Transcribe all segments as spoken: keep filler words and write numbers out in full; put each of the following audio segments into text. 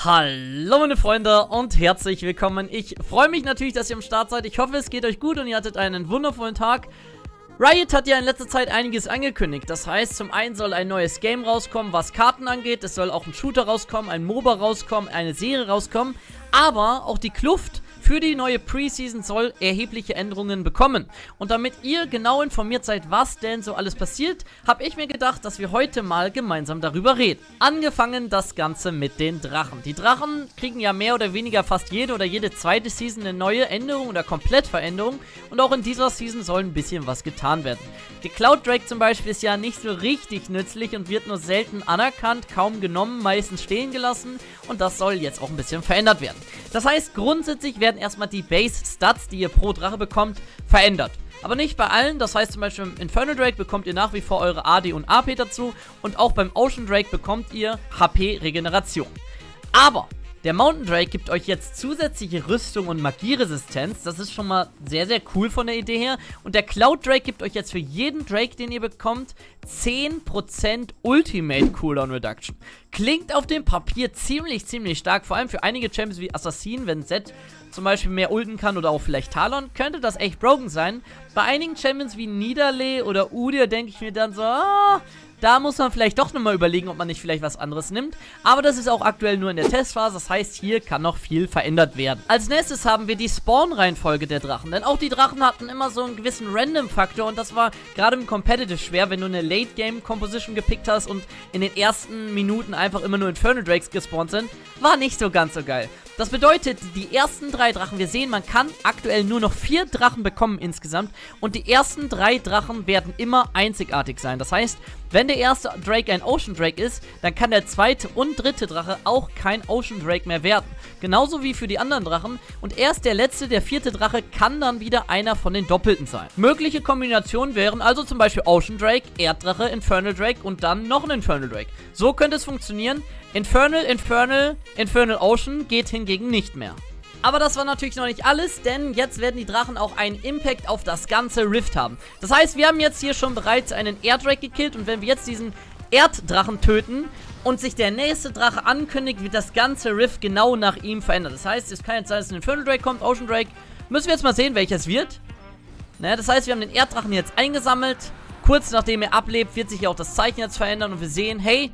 Hallo meine Freunde und herzlich willkommen. Ich freue mich natürlich, dass ihr am Start seid. Ich hoffe, es geht euch gut und ihr hattet einen wundervollen Tag. Riot hat ja in letzter Zeit einiges angekündigt. Das heißt, zum einen soll ein neues Game rauskommen, was Karten angeht. Es soll auch ein Shooter rauskommen, ein MOBA rauskommen, eine Serie rauskommen. Aber auch die Kluft für die neue Preseason soll erhebliche Änderungen bekommen. Und damit ihr genau informiert seid, was denn so alles passiert, habe ich mir gedacht, dass wir heute mal gemeinsam darüber reden. Angefangen das Ganze mit den Drachen. Die Drachen kriegen ja mehr oder weniger fast jede oder jede zweite Season eine neue Änderung oder Komplettveränderung. Und auch in dieser Season soll ein bisschen was getan werden. Die Cloud Drake zum Beispiel ist ja nicht so richtig nützlich und wird nur selten anerkannt, kaum genommen, meistens stehen gelassen. Und das soll jetzt auch ein bisschen verändert werden. Das heißt, grundsätzlich werden erstmal die Base-Stats, die ihr pro Drache bekommt, verändert. Aber nicht bei allen, das heißt zum Beispiel im Infernal Drake bekommt ihr nach wie vor eure A D und A P dazu. Und auch beim Ocean Drake bekommt ihr H P-Regeneration. Aber der Mountain Drake gibt euch jetzt zusätzliche Rüstung und Magieresistenz. Das ist schon mal sehr, sehr cool von der Idee her. Und der Cloud Drake gibt euch jetzt für jeden Drake, den ihr bekommt, zehn Prozent Ultimate Cooldown Reduction. Klingt auf dem Papier ziemlich, ziemlich stark. Vor allem für einige Champions wie Assassin, wenn Zed zum Beispiel mehr ulten kann oder auch vielleicht Talon, könnte das echt broken sein. Bei einigen Champions wie Nidalee oder Udyr denke ich mir dann so, ah, da muss man vielleicht doch nochmal überlegen, ob man nicht vielleicht was anderes nimmt. Aber das ist auch aktuell nur in der Testphase, das heißt, hier kann noch viel verändert werden. Als nächstes haben wir die Spawn-Reihenfolge der Drachen. Denn auch die Drachen hatten immer so einen gewissen Random-Faktor und das war gerade im Competitive schwer, wenn du eine Late-Game-Composition gepickt hast und in den ersten Minuten einfach immer nur Infernal Drakes gespawnt sind. War nicht so ganz so geil. Das bedeutet, die ersten drei Drachen, wir sehen, man kann aktuell nur noch vier Drachen bekommen insgesamt und die ersten drei Drachen werden immer einzigartig sein. Das heißt, wenn der erste Drake ein Ocean Drake ist, dann kann der zweite und dritte Drache auch kein Ocean Drake mehr werden. Genauso wie für die anderen Drachen und erst der letzte, der vierte Drache, kann dann wieder einer von den Doppelten sein. Mögliche Kombinationen wären also zum Beispiel Ocean Drake, Erddrache, Infernal Drake und dann noch ein Infernal Drake. So könnte es funktionieren. Infernal, Infernal, Infernal Ocean geht hingegen nicht mehr. Aber das war natürlich noch nicht alles, denn jetzt werden die Drachen auch einen Impact auf das ganze Rift haben. Das heißt, wir haben jetzt hier schon bereits einen Erddrake gekillt und wenn wir jetzt diesen Erddrachen töten und sich der nächste Drache ankündigt, wird das ganze Rift genau nach ihm verändert. Das heißt, es kann jetzt sein, dass ein Infernal Drake kommt, Ocean Drake. Müssen wir jetzt mal sehen, welches wird. Naja, das heißt, wir haben den Erddrachen jetzt eingesammelt. Kurz nachdem er ablebt, wird sich ja auch das Zeichen jetzt verändern und wir sehen, hey,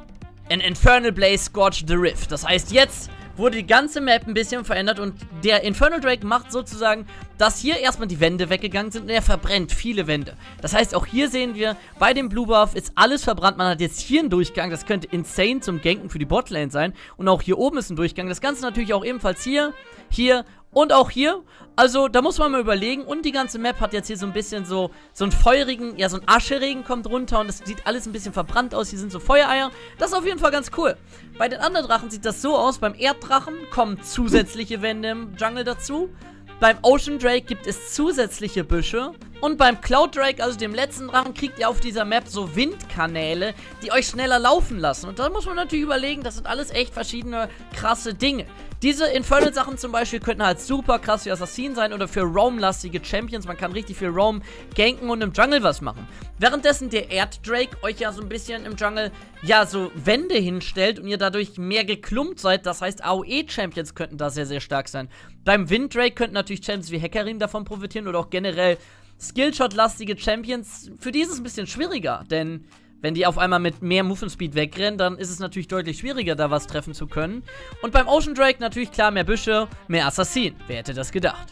an Infernal Blaze scorched the Rift. Das heißt, jetzt wurde die ganze Map ein bisschen verändert und der Infernal Drake macht sozusagen, dass hier erstmal die Wände weggegangen sind und er verbrennt viele Wände. Das heißt, auch hier sehen wir, bei dem Blue Buff ist alles verbrannt. Man hat jetzt hier einen Durchgang, das könnte insane zum Ganken für die Botlane sein. Und auch hier oben ist ein Durchgang. Das Ganze natürlich auch ebenfalls hier, hier und auch hier. Also, da muss man mal überlegen. Und die ganze Map hat jetzt hier so ein bisschen so, so einen feurigen, ja, so ein Ascheregen kommt runter und es sieht alles ein bisschen verbrannt aus. Hier sind so Feuereier. Das ist auf jeden Fall ganz cool. Bei den anderen Drachen sieht das so aus. Beim Erddrachen kommen zusätzliche Wände im Jungle dazu. Beim Ocean Drake gibt es zusätzliche Büsche. Und beim Cloud Drake, also dem letzten Drachen, kriegt ihr auf dieser Map so Windkanäle, die euch schneller laufen lassen. Und da muss man natürlich überlegen, das sind alles echt verschiedene krasse Dinge. Diese Infernal-Sachen zum Beispiel könnten halt super krass für Assassin sein oder für Roam-lastige Champions. Man kann richtig viel Roam ganken und im Jungle was machen. Währenddessen der Erd-Drake euch ja so ein bisschen im Jungle, ja, so Wände hinstellt und ihr dadurch mehr geklumpt seid. Das heißt, A O E-Champions könnten da sehr, sehr stark sein. Beim Wind-Drake könnten natürlich Champions wie Hecarim davon profitieren oder auch generell Skillshot-lastige Champions. Für die ist es ein bisschen schwieriger, denn wenn die auf einmal mit mehr Movement Speed wegrennen, dann ist es natürlich deutlich schwieriger, da was treffen zu können. Und beim Ocean Drake natürlich klar mehr Büsche, mehr Assassin. Wer hätte das gedacht?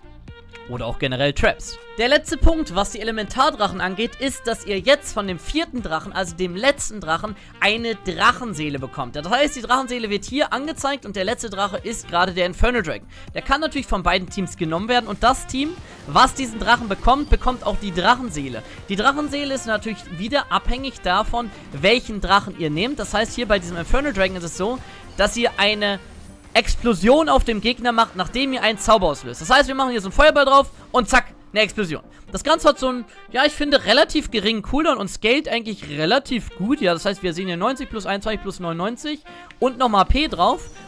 Oder auch generell Traps. Der letzte Punkt, was die Elementardrachen angeht, ist, dass ihr jetzt von dem vierten Drachen, also dem letzten Drachen, eine Drachenseele bekommt. Das heißt, die Drachenseele wird hier angezeigt und der letzte Drache ist gerade der Infernal Drake. Der kann natürlich von beiden Teams genommen werden und das Team, was diesen Drachen bekommt, bekommt auch die Drachenseele. Die Drachenseele ist natürlich wieder abhängig davon, welchen Drachen ihr nehmt. Das heißt, hier bei diesem Infernal Dragon ist es so, dass ihr eine Explosion auf dem Gegner macht, nachdem ihr einen Zauber auslöst. Das heißt, wir machen hier so einen Feuerball drauf und zack, eine Explosion. Das Ganze hat so einen, ja, ich finde, relativ geringen Cooldown und scaled eigentlich relativ gut. Ja, das heißt, wir sehen hier neunzig plus einundzwanzig plus neunundneunzig und nochmal P drauf.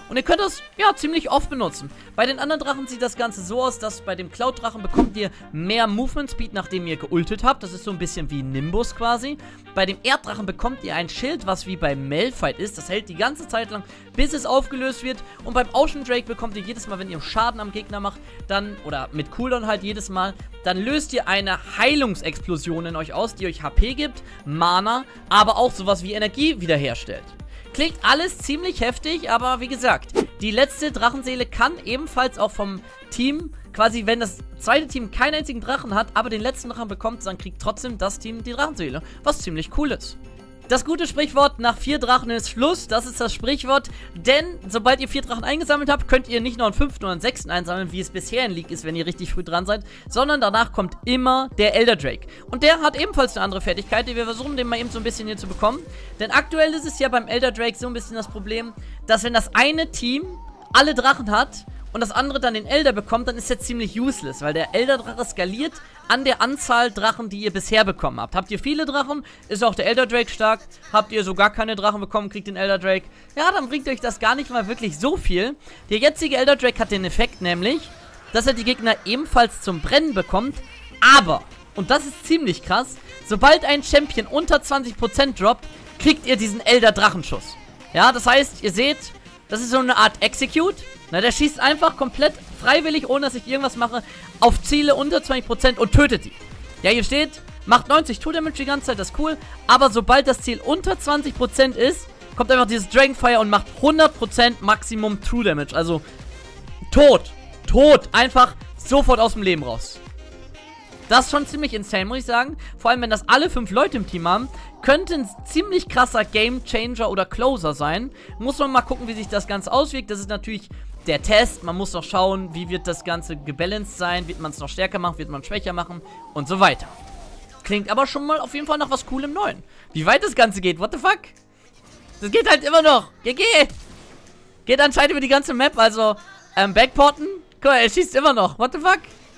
Und ihr könnt das, ja, ziemlich oft benutzen. Bei den anderen Drachen sieht das Ganze so aus, dass bei dem Cloud-Drachen bekommt ihr mehr Movement Speed, nachdem ihr geultet habt. Das ist so ein bisschen wie Nimbus quasi. Bei dem Erddrachen bekommt ihr ein Schild, was wie bei Malphite ist. Das hält die ganze Zeit lang, bis es aufgelöst wird. Und beim Ocean Drake bekommt ihr jedes Mal, wenn ihr Schaden am Gegner macht, dann, oder mit Cooldown halt jedes Mal, dann löst ihr eine Heilungsexplosion in euch aus, die euch H P gibt, Mana, aber auch sowas wie Energie wiederherstellt. Klingt alles ziemlich heftig, aber wie gesagt, die letzte Drachenseele kann ebenfalls auch vom Team, quasi wenn das zweite Team keinen einzigen Drachen hat, aber den letzten Drachen bekommt, dann kriegt trotzdem das Team die Drachenseele, was ziemlich cool ist. Das gute Sprichwort, nach vier Drachen ist Schluss, das ist das Sprichwort, denn sobald ihr vier Drachen eingesammelt habt, könnt ihr nicht noch einen fünften oder einen sechsten einsammeln, wie es bisher in League ist, wenn ihr richtig früh dran seid, sondern danach kommt immer der Elder Drake. Und der hat ebenfalls eine andere Fertigkeit, die wir versuchen, den mal eben so ein bisschen hier zu bekommen, denn aktuell ist es ja beim Elder Drake so ein bisschen das Problem, dass wenn das eine Team alle Drachen hat und das andere dann den Elder bekommt, dann ist der ziemlich useless, weil der Elder-Drache skaliert an der Anzahl Drachen, die ihr bisher bekommen habt. Habt ihr viele Drachen, ist auch der Elder Drake stark. Habt ihr so gar keine Drachen bekommen, kriegt den Elder Drake. Ja, dann bringt euch das gar nicht mal wirklich so viel. Der jetzige Elder Drake hat den Effekt nämlich, dass er die Gegner ebenfalls zum Brennen bekommt, aber, und das ist ziemlich krass, sobald ein Champion unter zwanzig Prozent droppt, kriegt ihr diesen Elder Drachenschuss. Ja, das heißt, ihr seht, das ist so eine Art Execute. Na, der schießt einfach komplett freiwillig, ohne dass ich irgendwas mache, auf Ziele unter zwanzig Prozent und tötet die. Ja, hier steht, macht neunzig True Damage die ganze Zeit, das ist cool. Aber sobald das Ziel unter zwanzig Prozent ist, kommt einfach dieses Dragonfire und macht hundert Prozent Maximum True Damage. Also, tot. Tot. Einfach sofort aus dem Leben raus. Das ist schon ziemlich insane, muss ich sagen. Vor allem, wenn das alle fünf Leute im Team haben, könnte ein ziemlich krasser Game Changer oder Closer sein. Muss man mal gucken, wie sich das Ganze auswirkt. Das ist natürlich der Test. Man muss noch schauen, wie wird das Ganze gebalanced sein. Wird man es noch stärker machen, wird man es schwächer machen und so weiter. Klingt aber schon mal auf jeden Fall nach was Coolem Neuen. Wie weit das Ganze geht, what the fuck? Das geht halt immer noch. G G. Geht anscheinend über die ganze Map, also ähm, Backporten. Guck mal, er schießt immer noch. What the fuck?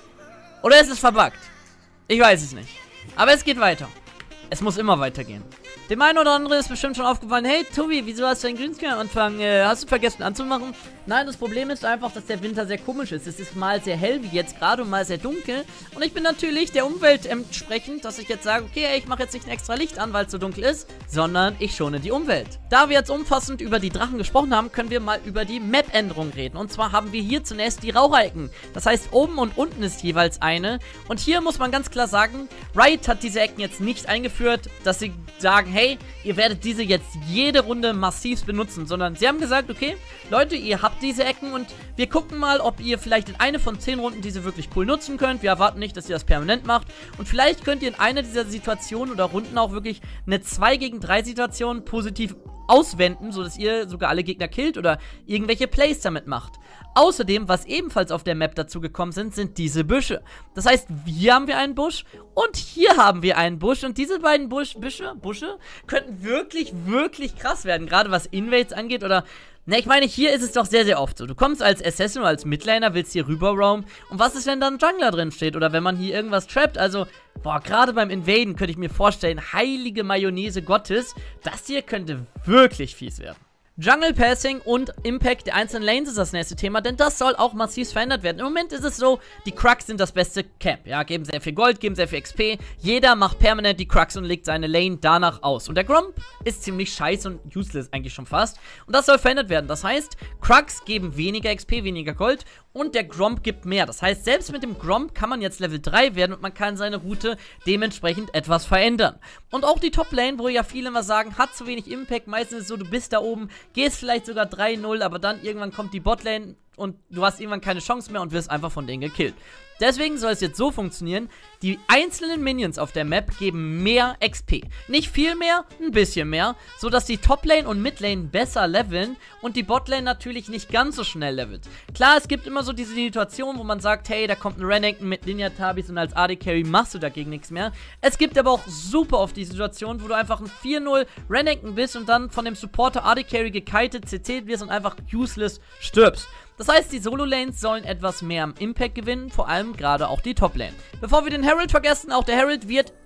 Oder ist es verbuggt? Ich weiß es nicht. Aber es geht weiter. Es muss immer weitergehen. Dem einen oder anderen ist bestimmt schon aufgefallen, hey Tobi, wieso hast du deinen Greenscreen am Anfang, äh, hast du vergessen anzumachen? Nein, das Problem ist einfach, dass der Winter sehr komisch ist. Es ist mal sehr hell wie jetzt gerade und mal sehr dunkel. Und ich bin natürlich der Umwelt entsprechend, dass ich jetzt sage, okay, ey, ich mache jetzt nicht ein extra Licht an, weil es so dunkel ist, sondern ich schone die Umwelt. Da wir jetzt umfassend über die Drachen gesprochen haben, können wir mal über die Map-Änderung reden. Und zwar haben wir hier zunächst die Raucherecken. Das heißt, oben und unten ist jeweils eine. Und hier muss man ganz klar sagen, Riot hat diese Ecken jetzt nicht eingeführt, dass sie sagen, hey, ihr werdet diese jetzt jede Runde massiv benutzen, sondern sie haben gesagt, okay, Leute, ihr habt diese Ecken und wir gucken mal, ob ihr vielleicht in eine von zehn Runden diese wirklich cool nutzen könnt. Wir erwarten nicht, dass ihr das permanent macht und vielleicht könnt ihr in einer dieser Situationen oder Runden auch wirklich eine zwei gegen drei Situation positiv auswenden, sodass ihr sogar alle Gegner killt oder irgendwelche Plays damit macht. Außerdem, was ebenfalls auf der Map dazu gekommen sind, sind diese Büsche. Das heißt, hier haben wir einen Busch und hier haben wir einen Busch. Und diese beiden Busch, Büsche, Busche könnten wirklich, wirklich krass werden. Gerade was Invades angeht oder... Ne, ich meine, hier ist es doch sehr, sehr oft so. Du kommst als Assassin oder als Midlaner, willst hier rüber roamen. Und was ist, wenn da ein Jungler drin steht? Oder wenn man hier irgendwas trappt? Also, boah, gerade beim Invaden könnte ich mir vorstellen, heilige Mayonnaise Gottes, das hier könnte wirklich fies werden. Jungle Passing und Impact der einzelnen Lanes ist das nächste Thema, denn das soll auch massiv verändert werden. Im Moment ist es so, die Krugs sind das beste Camp, ja, geben sehr viel Gold, geben sehr viel X P, jeder macht permanent die Krugs und legt seine Lane danach aus. Und der Gromp ist ziemlich scheiße und useless eigentlich schon fast. Und das soll verändert werden, das heißt, Krugs geben weniger X P, weniger Gold und der Gromp gibt mehr. Das heißt, selbst mit dem Gromp kann man jetzt Level drei werden und man kann seine Route dementsprechend etwas verändern. Und auch die Top-Lane, wo ja viele immer sagen, hat zu wenig Impact, meistens ist es so, du bist da oben, gehst vielleicht sogar drei null, aber dann irgendwann kommt die Botlane und du hast irgendwann keine Chance mehr und wirst einfach von denen gekillt. Deswegen soll es jetzt so funktionieren, die einzelnen Minions auf der Map geben mehr X P. Nicht viel mehr, ein bisschen mehr, sodass die Toplane und Midlane besser leveln und die Botlane natürlich nicht ganz so schnell levelt. Klar, es gibt immer so diese Situation, wo man sagt, hey, da kommt ein Renekton mit Ninja-Tabis und als A D-Carry machst du dagegen nichts mehr. Es gibt aber auch super oft die Situation, wo du einfach ein vier null Renekton bist und dann von dem Supporter A D-Carry gekitet, C C'd wirst und einfach useless stirbst. Das heißt, die Solo-Lanes sollen etwas mehr am Impact gewinnen, vor allem gerade auch die Top-Lane. Bevor wir den Herald vergessen, auch der Herald wird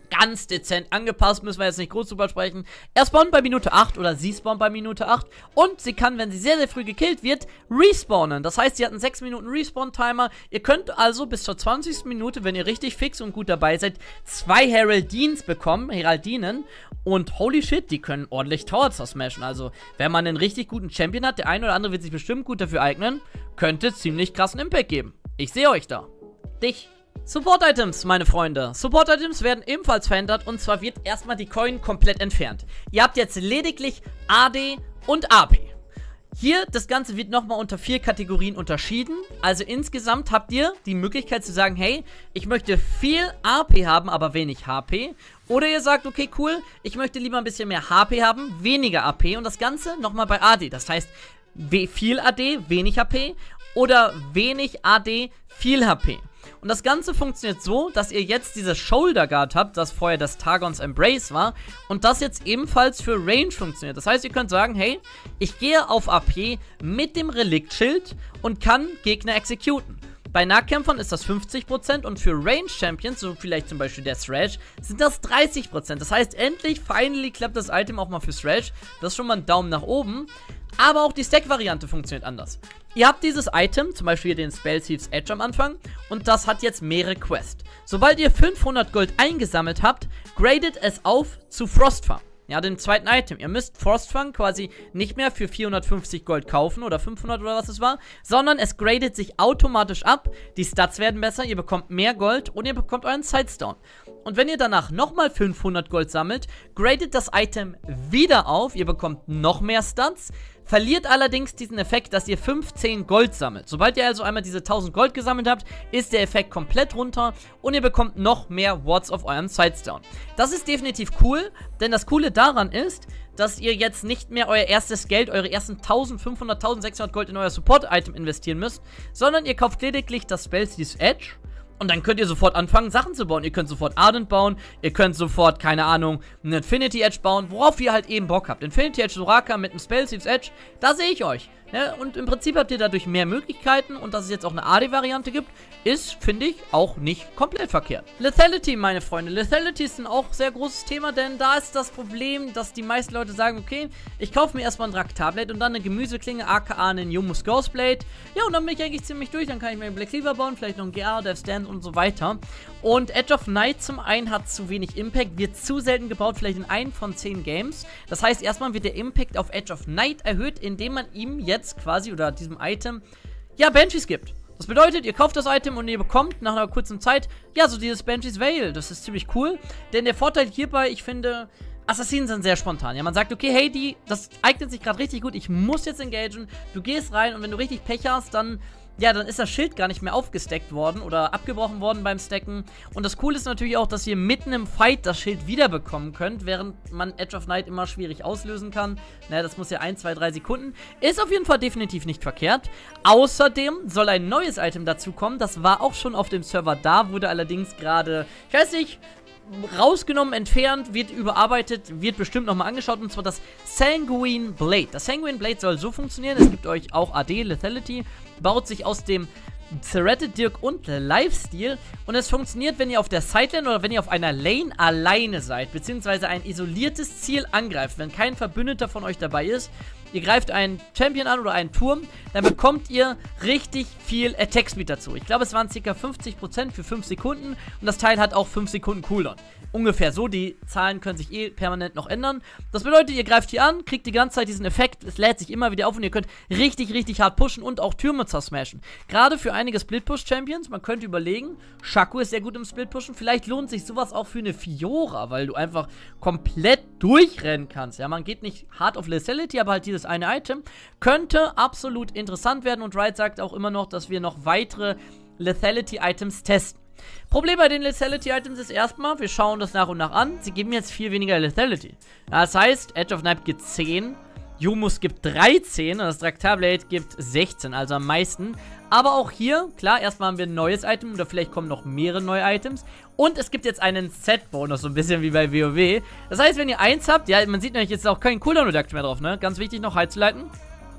ganz dezent angepasst, müssen wir jetzt nicht groß drüber sprechen. Er spawnt bei Minute acht oder sie spawnt bei Minute acht und sie kann, wenn sie sehr, sehr früh gekillt wird, respawnen. Das heißt, sie hat einen sechs Minuten Respawn-Timer. Ihr könnt also bis zur zwanzigsten Minute, wenn ihr richtig fix und gut dabei seid, zwei Heraldines bekommen, Heraldinen. Und holy shit, die können ordentlich Tower zersmashen. Also, wenn man einen richtig guten Champion hat, der eine oder andere wird sich bestimmt gut dafür eignen, könnte ziemlich krassen Impact geben. Ich sehe euch da. Dich. Support-Items, meine Freunde. Support-Items werden ebenfalls verändert und zwar wird erstmal die Coin komplett entfernt. Ihr habt jetzt lediglich A D und A P. Hier, das Ganze wird nochmal unter vier Kategorien unterschieden. Also insgesamt habt ihr die Möglichkeit zu sagen, hey, ich möchte viel A P haben, aber wenig H P. Oder ihr sagt, okay, cool, ich möchte lieber ein bisschen mehr H P haben, weniger A P. Und das Ganze nochmal bei A D. Das heißt, viel A D, wenig H P oder wenig A D, viel H P. Und das Ganze funktioniert so, dass ihr jetzt diese Shoulder Guard habt, das vorher das Targons Embrace war, und das jetzt ebenfalls für Range funktioniert. Das heißt, ihr könnt sagen, hey, ich gehe auf A P mit dem Reliktschild und kann Gegner exekuten. Bei Nahkämpfern ist das fünfzig Prozent und für Range-Champions, so vielleicht zum Beispiel der Thresh, sind das dreißig Prozent. Das heißt, endlich, finally klappt das Item auch mal für Thresh. Das ist schon mal ein Daumen nach oben. Aber auch die Stack-Variante funktioniert anders. Ihr habt dieses Item, zum Beispiel den Spell Thieves Edge am Anfang, und das hat jetzt mehrere Quests. Sobald ihr fünfhundert Gold eingesammelt habt, gradet es auf zu Frostfang. Ja, dem zweiten Item. Ihr müsst Frostfang quasi nicht mehr für vierhundertfünfzig Gold kaufen oder fünfhundert oder was es war, sondern es gradet sich automatisch ab, die Stats werden besser, ihr bekommt mehr Gold und ihr bekommt euren Sidestone. Und wenn ihr danach nochmal fünfhundert Gold sammelt, gradet das Item wieder auf, ihr bekommt noch mehr Stats, verliert allerdings diesen Effekt, dass ihr fünfzehn Gold sammelt. Sobald ihr also einmal diese tausend Gold gesammelt habt, ist der Effekt komplett runter und ihr bekommt noch mehr Wards auf euren Sidestone. Das ist definitiv cool, denn das Coole daran ist, dass ihr jetzt nicht mehr euer erstes Geld, eure ersten eintausendfünfhundert, eintausendsechshundert Gold in euer Support-Item investieren müsst, sondern ihr kauft lediglich das Spell Thieves Edge. Und dann könnt ihr sofort anfangen, Sachen zu bauen. Ihr könnt sofort Ardent bauen, ihr könnt sofort, keine Ahnung, einen Infinity Edge bauen, worauf ihr halt eben Bock habt. Infinity Edge Soraka mit einem Spell Thieves Edge, da sehe ich euch. Ne? Und im Prinzip habt ihr dadurch mehr Möglichkeiten und dass es jetzt auch eine A D-Variante gibt, ist, finde ich, auch nicht komplett verkehrt. Lethality, meine Freunde. Lethality ist ein auch sehr großes Thema, denn da ist das Problem, dass die meisten Leute sagen, okay, ich kaufe mir erstmal ein Draktarblade und dann eine Gemüseklinge, aka einen Youmuu's Ghostblade. Ja, und dann bin ich eigentlich ziemlich durch, dann kann ich mir einen Black Cleaver bauen, vielleicht noch einen G R, Death's Dance und so weiter. Und Edge of Night zum einen hat zu wenig Impact, wird zu selten gebaut, vielleicht in einem von zehn Games. Das heißt, erstmal wird der Impact auf Edge of Night erhöht, indem man ihm jetzt quasi oder diesem Item, ja, Banshees gibt. Das bedeutet, ihr kauft das Item und ihr bekommt nach einer kurzen Zeit, ja, so dieses Banshees Veil. Das ist ziemlich cool, denn der Vorteil hierbei, ich finde, Assassinen sind sehr spontan. Ja, man sagt, okay, hey, die, das eignet sich gerade richtig gut, ich muss jetzt engagen. Du gehst rein und wenn du richtig Pech hast, dann, ja, dann ist das Schild gar nicht mehr aufgesteckt worden oder abgebrochen worden beim Stacken. Und das Coole ist natürlich auch, dass ihr mitten im Fight das Schild wiederbekommen könnt, während man Edge of Night immer schwierig auslösen kann. Naja, das muss ja ein, zwei, drei Sekunden. Ist auf jeden Fall definitiv nicht verkehrt. Außerdem soll ein neues Item dazu kommen. Das war auch schon auf dem Server da, wurde allerdings gerade, ich weiß nicht, rausgenommen, entfernt, wird überarbeitet, wird bestimmt nochmal angeschaut, und zwar das Sanguine Blade. Das Sanguine Blade soll so funktionieren, es gibt euch auch A D, Lethality, baut sich aus dem Threaded Dirk und Lifesteal und es funktioniert, wenn ihr auf der Sidelane oder wenn ihr auf einer Lane alleine seid, beziehungsweise ein isoliertes Ziel angreift, wenn kein Verbündeter von euch dabei ist. Ihr greift einen Champion an oder einen Turm, dann bekommt ihr richtig viel Attack Speed dazu. Ich glaube, es waren ca. fünfzig Prozent für fünf Sekunden und das Teil hat auch fünf Sekunden Cooldown. Ungefähr so, die Zahlen können sich eh permanent noch ändern. Das bedeutet, ihr greift hier an, kriegt die ganze Zeit diesen Effekt, es lädt sich immer wieder auf und ihr könnt richtig, richtig hart pushen und auch Türme zersmashen. Gerade für einige Split-Push-Champions, man könnte überlegen, Shaco ist sehr gut im Split-Pushen, vielleicht lohnt sich sowas auch für eine Fiora, weil du einfach komplett durchrennen kannst. Ja, man geht nicht hart auf Lethality, aber halt dieses eine Item könnte absolut interessant werden und Riot sagt auch immer noch, dass wir noch weitere Lethality-Items testen. Problem bei den Lethality-Items ist erstmal, wir schauen das nach und nach an, sie geben jetzt viel weniger Lethality. Ja, das heißt, Edge of Night gibt zehn, Youmuu's gibt dreizehn und das Draktarblade gibt sechzehn, also am meisten. Aber auch hier, klar, erstmal haben wir ein neues Item oder vielleicht kommen noch mehrere neue Items. Und es gibt jetzt einen Set-Bonus, so ein bisschen wie bei WoW. Das heißt, wenn ihr eins habt, ja, man sieht nämlich jetzt auch keinen Cooldown-Reduction mehr drauf, ne? Ganz wichtig noch, High zu leiten.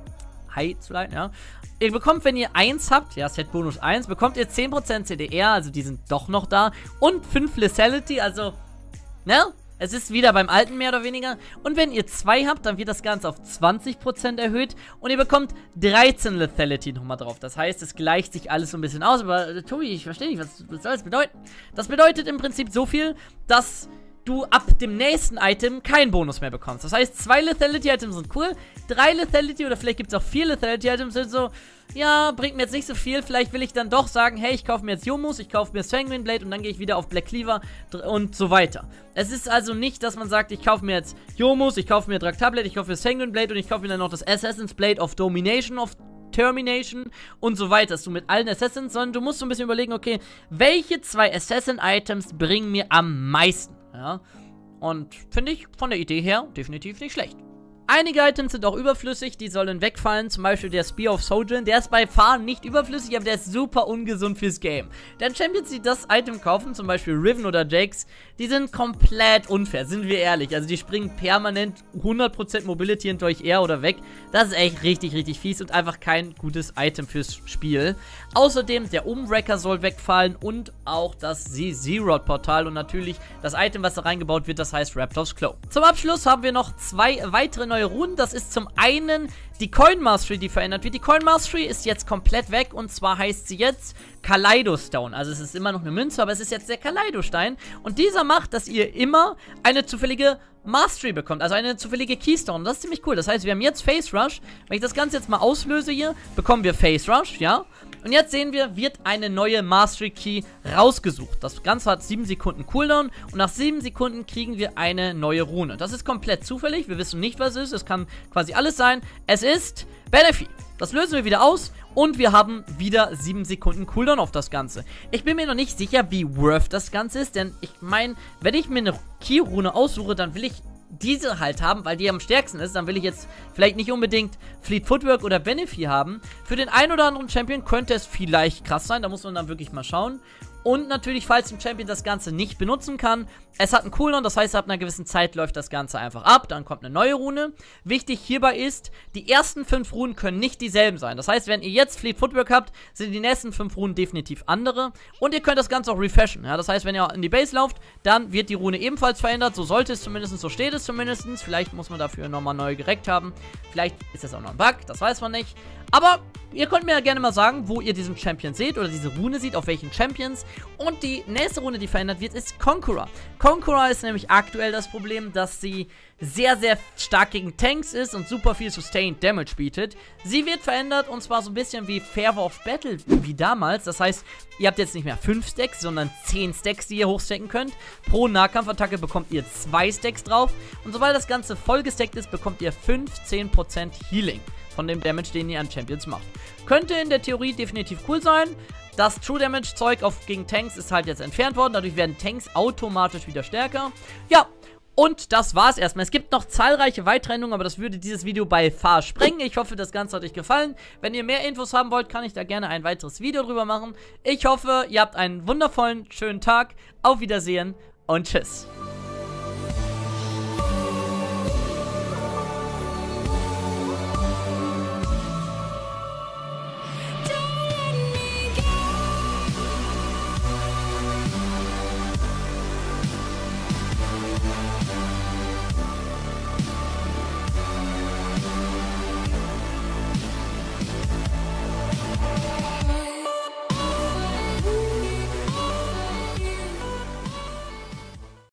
High zu leiten, ja. Ihr bekommt, wenn ihr eins habt, ja, Set-Bonus eins, bekommt ihr zehn Prozent C D R, also die sind doch noch da. Und fünf Lethality, also Ne? Es ist wieder beim alten mehr oder weniger. Und wenn ihr zwei habt, dann wird das Ganze auf zwanzig Prozent erhöht. Und ihr bekommt dreizehn Lethality nochmal drauf. Das heißt, es gleicht sich alles so ein bisschen aus. Aber äh, Tobi, ich verstehe nicht, was, was soll das bedeuten? Das bedeutet im Prinzip so viel, dass du ab dem nächsten Item keinen Bonus mehr bekommst. Das heißt, zwei Lethality-Items sind cool. Drei Lethality oder vielleicht gibt es auch vier Lethality-Items sind so, ja, bringt mir jetzt nicht so viel. Vielleicht will ich dann doch sagen, hey, ich kaufe mir jetzt Youmuu's, ich kaufe mir Sanguine Blade und dann gehe ich wieder auf Black Cleaver und so weiter. Es ist also nicht, dass man sagt, ich kaufe mir jetzt Youmuu's, ich kaufe mir Draktar Blade, ich kaufe mir Sanguine Blade und ich kaufe mir dann noch das Assassin's Blade of Domination, of Termination und so weiter, dass du mit allen Assassins, sondern du musst so ein bisschen überlegen, okay, welche zwei Assassin-Items bringen mir am meisten? Ja, und finde ich von der Idee her definitiv nicht schlecht. Einige Items sind auch überflüssig, die sollen wegfallen, zum Beispiel der Spear of Sojourn, der ist bei Fahren nicht überflüssig, aber der ist super ungesund fürs Game. Denn Champions, die das Item kaufen, zum Beispiel Riven oder Jax, die sind komplett unfair, sind wir ehrlich. Also die springen permanent hundert Prozent Mobility hinter euch eher oder weg. Das ist echt richtig, richtig fies und einfach kein gutes Item fürs Spiel. Außerdem, der Umwrecker soll wegfallen und auch das Zerod-Portal und natürlich das Item, was da reingebaut wird, das heißt Raptor's Claw. Zum Abschluss haben wir noch zwei weitere neue Runen. Das ist zum einen die Coin Mastery, die verändert wird. Die Coin Mastery ist jetzt komplett weg und zwar heißt sie jetzt Kaleido-Stone. Also es ist immer noch eine Münze, aber es ist jetzt der Kaleido-Stein und dieser macht, dass ihr immer eine zufällige Mastery bekommt, also eine zufällige Keystone. Das ist ziemlich cool. Das heißt, wir haben jetzt Face Rush. Wenn ich das Ganze jetzt mal auslöse hier, bekommen wir Face Rush, ja. Und jetzt sehen wir, wird eine neue Mastery Key rausgesucht. Das Ganze hat sieben Sekunden Cooldown und nach sieben Sekunden kriegen wir eine neue Rune. Das ist komplett zufällig. Wir wissen nicht, was es ist. Es kann quasi alles sein. Es ist Benefit. Das lösen wir wieder aus und wir haben wieder sieben Sekunden Cooldown auf das Ganze. Ich bin mir noch nicht sicher, wie worth das Ganze ist, denn ich meine, wenn ich mir eine Key-Rune aussuche, dann will ich diese halt haben, weil die am stärksten ist. Dann will ich jetzt vielleicht nicht unbedingt Fleet Footwork oder Benefit haben. Für den einen oder anderen Champion könnte es vielleicht krass sein, da muss man dann wirklich mal schauen. Und natürlich, falls ein Champion das Ganze nicht benutzen kann, es hat einen Cooldown, das heißt, ab einer gewissen Zeit läuft das Ganze einfach ab, dann kommt eine neue Rune. Wichtig hierbei ist, die ersten fünf Runen können nicht dieselben sein. Das heißt, wenn ihr jetzt Fleet Footwork habt, sind die nächsten fünf Runen definitiv andere. Und ihr könnt das Ganze auch refreshen. Ja? Das heißt, wenn ihr in die Base lauft, dann wird die Rune ebenfalls verändert. So sollte es zumindest, so steht es zumindest. Vielleicht muss man dafür nochmal neu gereckt haben. Vielleicht ist das auch noch ein Bug, das weiß man nicht. Aber ihr könnt mir ja gerne mal sagen, wo ihr diesen Champion seht oder diese Rune seht, auf welchen Champions. Und die nächste Rune, die verändert wird, ist Conqueror. Conqueror ist nämlich aktuell das Problem, dass sie sehr, sehr stark gegen Tanks ist und super viel Sustained Damage bietet. Sie wird verändert und zwar so ein bisschen wie Fervor of Battle wie damals. Das heißt, ihr habt jetzt nicht mehr fünf Stacks, sondern zehn Stacks, die ihr hochstacken könnt. Pro Nahkampfattacke bekommt ihr zwei Stacks drauf. Und sobald das Ganze voll gestackt ist, bekommt ihr fünfzehn Prozent Healing von dem Damage, den ihr an Champions macht. Könnte in der Theorie definitiv cool sein. Das True Damage Zeug auf gegen Tanks ist halt jetzt entfernt worden. Dadurch werden Tanks automatisch wieder stärker. Ja, und das war's erstmal. Es gibt noch zahlreiche weitere Änderungen, aber das würde dieses Video bei far sprengen. Ich hoffe, das Ganze hat euch gefallen. Wenn ihr mehr Infos haben wollt, kann ich da gerne ein weiteres Video drüber machen. Ich hoffe, ihr habt einen wundervollen, schönen Tag. Auf Wiedersehen und tschüss.